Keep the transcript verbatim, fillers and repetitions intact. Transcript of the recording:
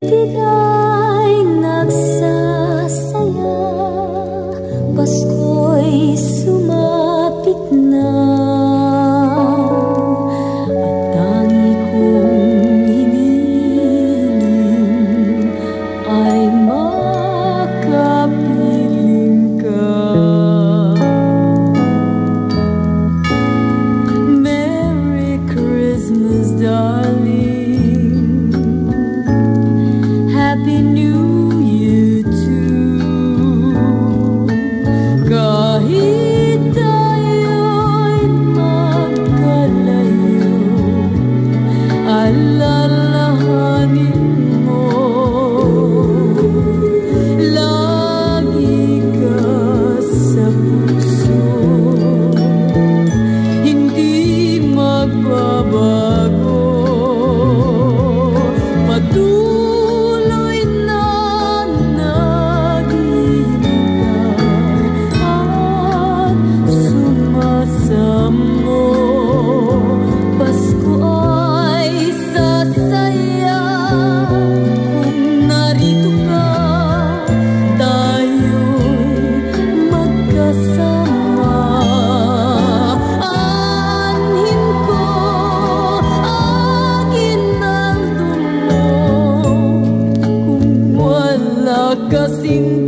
Tigay nagsasaya, Pasko'y sumapit na, at tangi kong hinihiling ay makapiling ka. Merry Christmas, darling. Happy New Year too. Kahit tayo'y magkalayo, alalahanin mo, lagi ka sa puso, hindi magbabago. Patuloy Pasko ay sasaya kung narito ka, tayo'y magkasama. Anhin ko, aginaldo mo, kung wala kasing